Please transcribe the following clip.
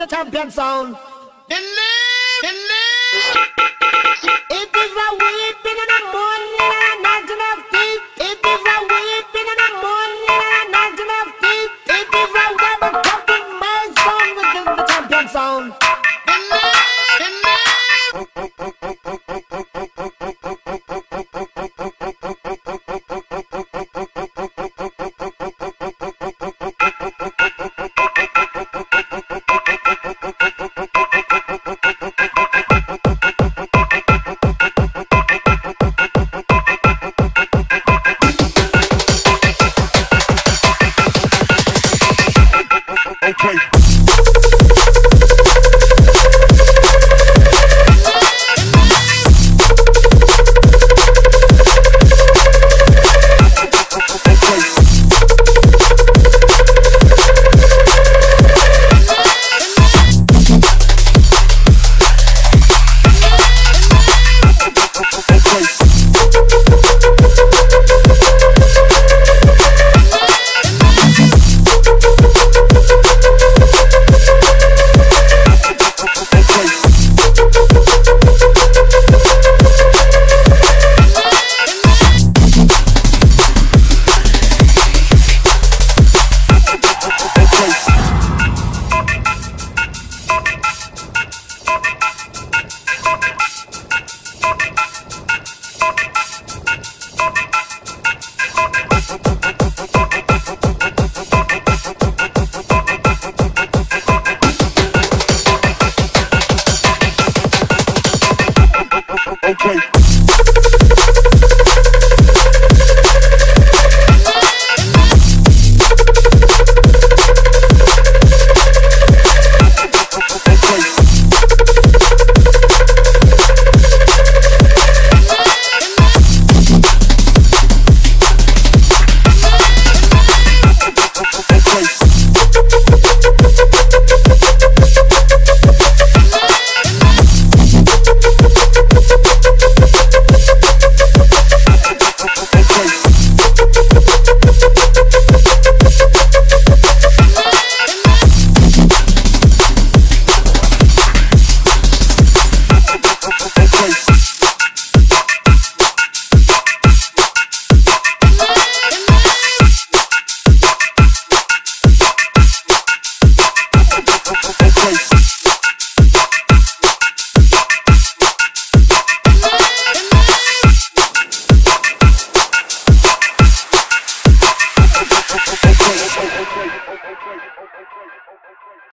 champion sound. It is a weeping in the morning and a gnashing of teeth. It is a weeping in the morning and a gnashing of teeth. It is a rubber cupping my sound, which is the champion sound.